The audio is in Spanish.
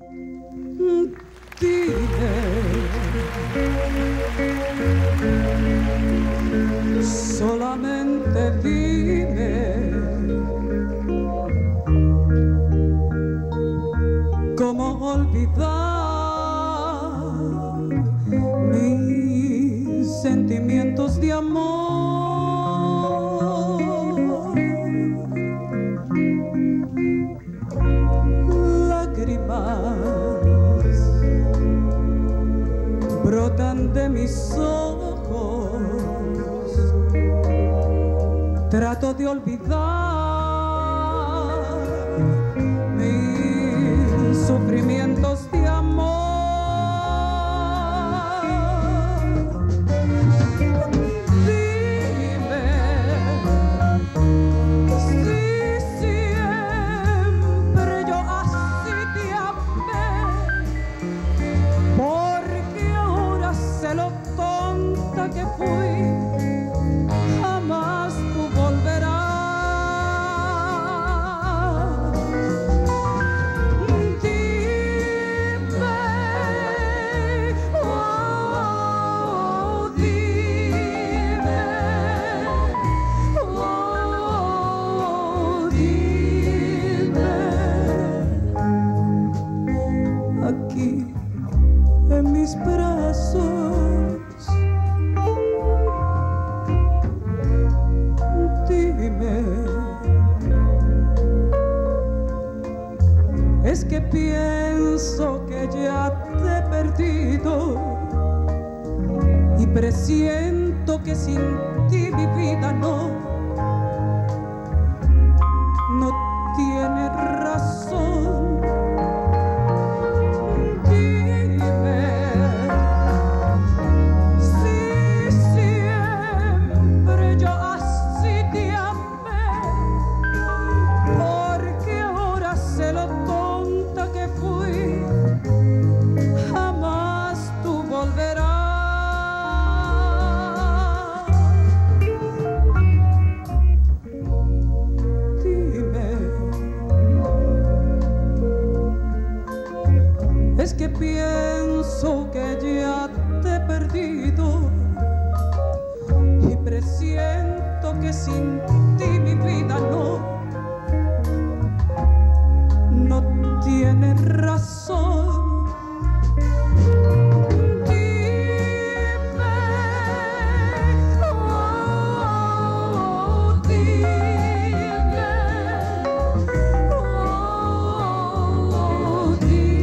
Dime, solamente dime, cómo olvidar mis sentimientos de amor. Lágrimas brotan de mis ojos, trato de olvidar mis sufrimientos de amor. Dime si siempre yo así te amé, porque ahora sé lo tonta que fui. Jamás tú volverás. Aquí en mis brazos, dime, es que pienso que ya te he perdido y presiento que sin ti mi vida no tiene razón. Es que pienso que ya te he perdido y presiento que sin ti mi vida no tiene razón. Dime,